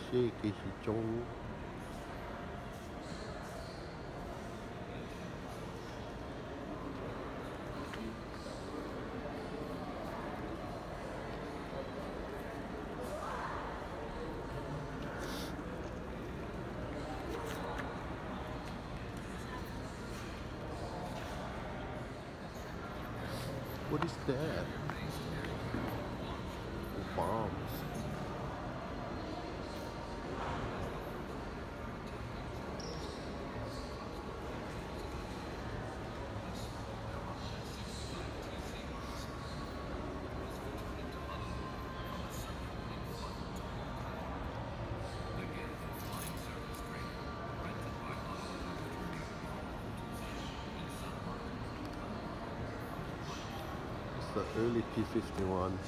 Keishichong. What is that? Bombs. It's the early P-51.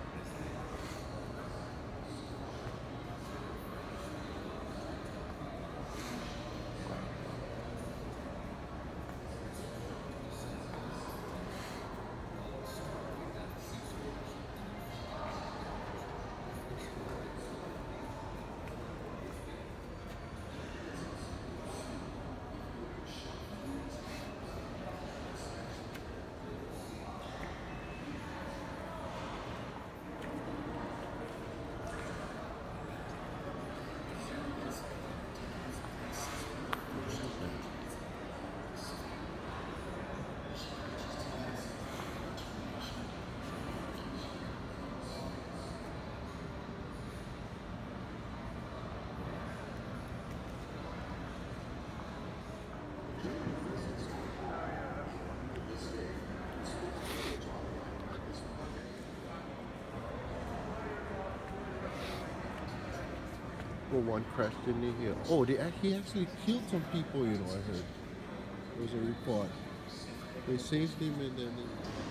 Well, one crashed in here. Oh, he actually killed some people, you know, I heard. There was a report. They saved him and then...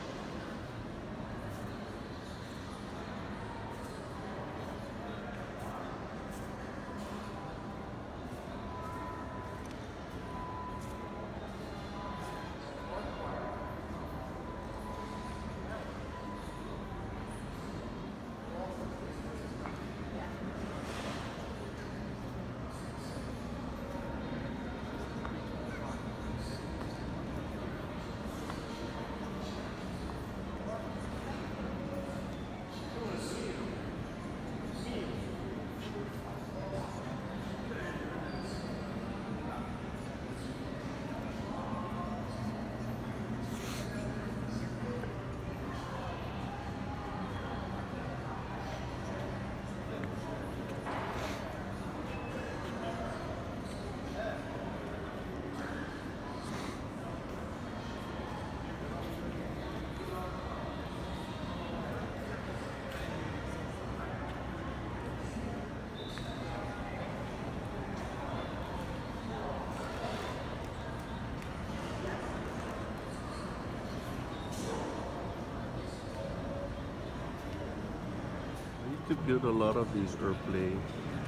To build a lot of these airplanes.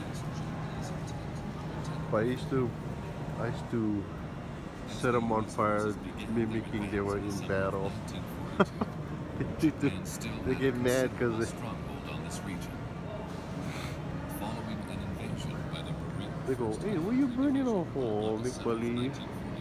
But I used to set them on fire, mimicking they were in battle. They get mad because they go, "Hey, what are you burning off for, make believe?"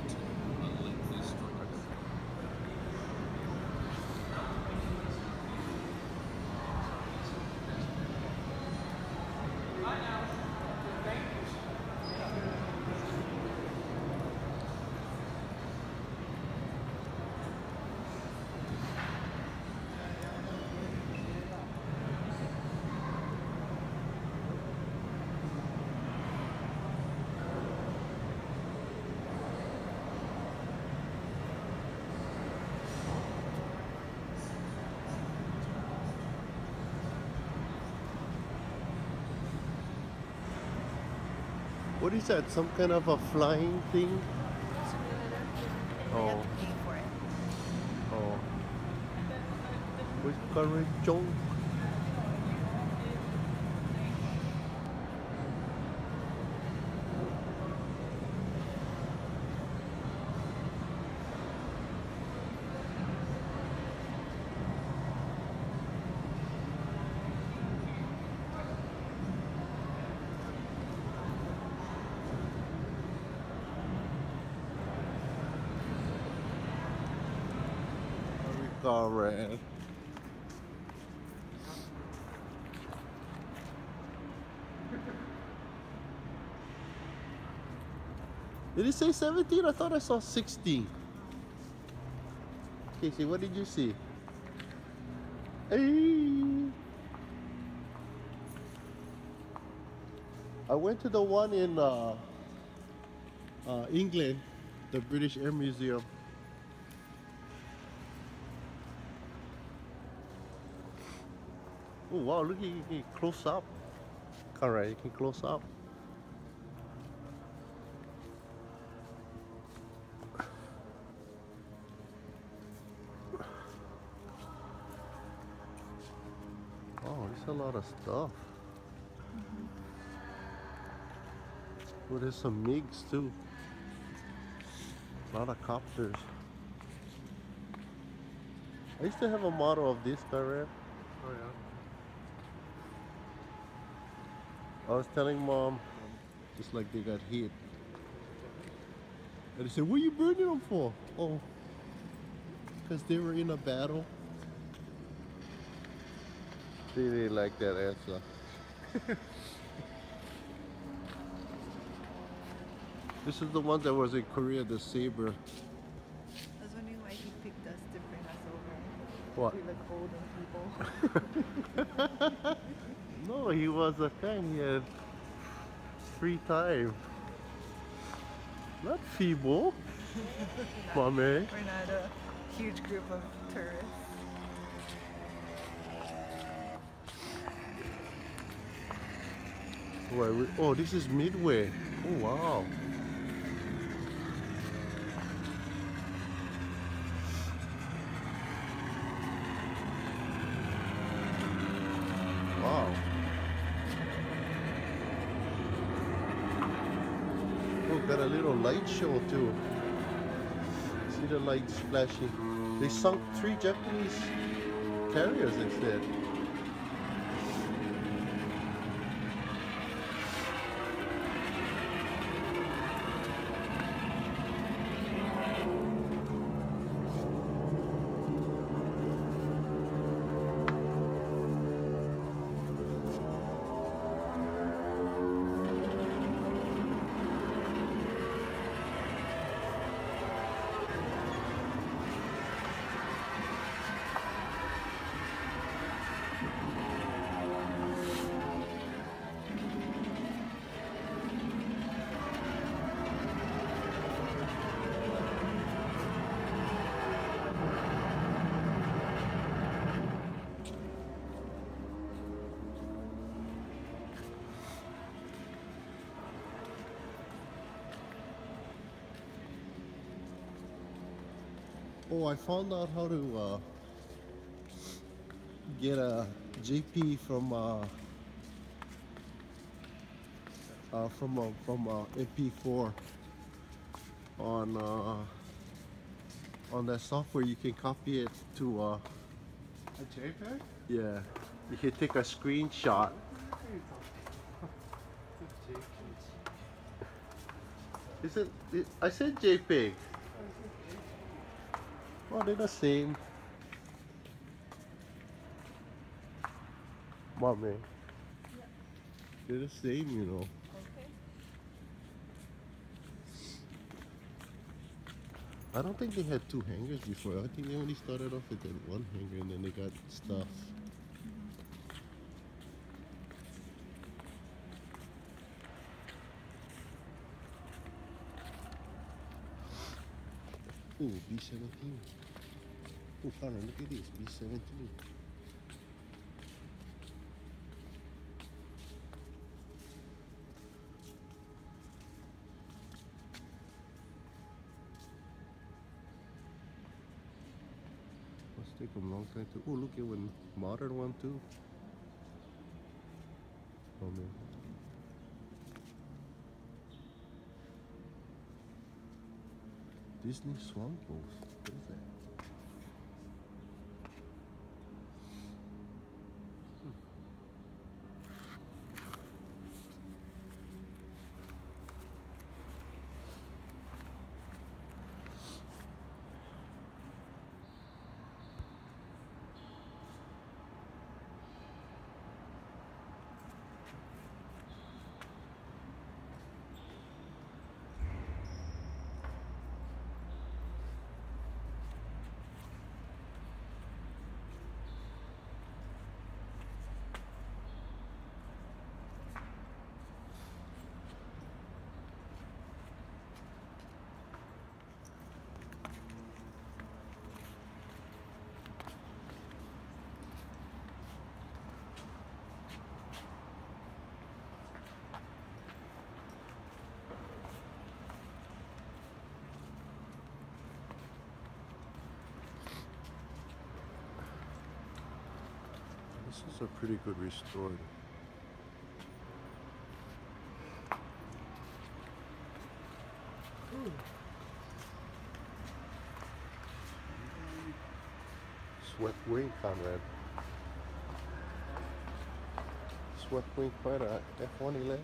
What is that? Some kind of a flying thing? Oh. Oh. With current Chong. car, man. Did it say 17? I thought I saw 16. Casey, what did you see? Hey. I went to the one in England, the British Air Museum. Oh wow, look, you can close up. Alright, you can close up. Oh, there's a lot of stuff. Oh, there's some MiGs too. A lot of copters. I used to have a model of this car, right? Oh yeah. I was telling mom, just like they got hit. And they said, what are you burning them for? Oh, because they were in a battle. They didn't like that answer. This is the one that was in Korea, the Saber. I was wondering why he picked us to bring us over. What? We look old and people. No, he was a fan. He had free time. Not feeble. Mommy. We're not a huge group of tourists. Oh, this is Midway. Oh, wow. Wow. Oh, got a little light show too. See the lights flashing. They sunk 3 Japanese carriers, they said. Oh, I found out how to get a JP from MP4 on that software. You can copy it to A JPEG? yeah. You can take a screenshot. Is it? I said JPEG. Oh, they're the same. Mommy. Yeah. They're the same, you know. Okay. I don't think they had 2 hangers before. I think they only started off with that 1 hanger and then they got stuff. Ooh, B-17. Oh, Connor, look at this, B-17. Must take them a long time to. Oh, look at one modern one too. Oh man. Disney Swan Post. What is that? This is a pretty good restored. Swept wing, Conrad. Swept wing quite a F-111.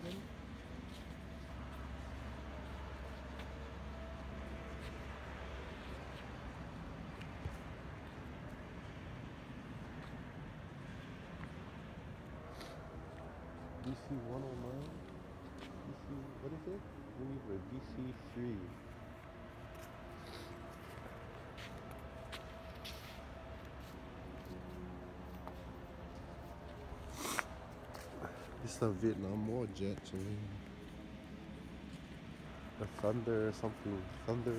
DC 109. DC, what is it? We need a DC 3. This is a Vietnam War jet, I mean, a Thunder something, Thunder.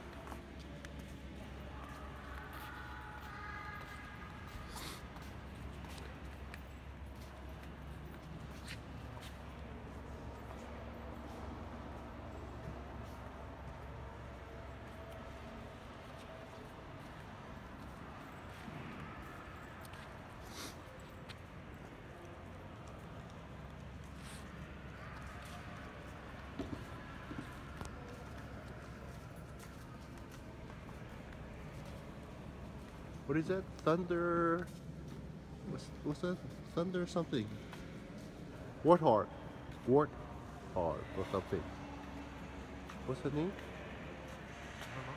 What is that? Thunder. What's that? Thunder something. Warthog. Warthog or something. What's the name? I don't know.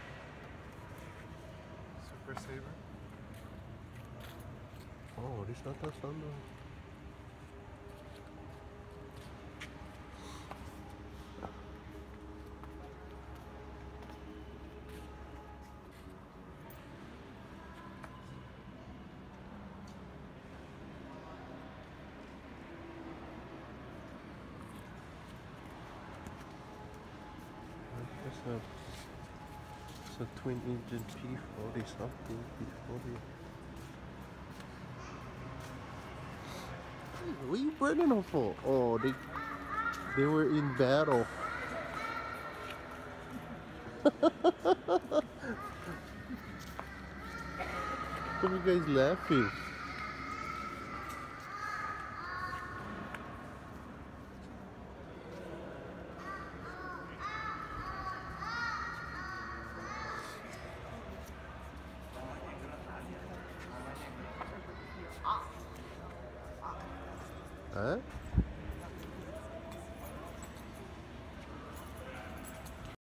Super Saber. Oh, this is not the Thunder. It's a twin engine P40 something, P40. Hey, what are you burning them for? Oh, they were in battle. What are you guys laughing? Huh?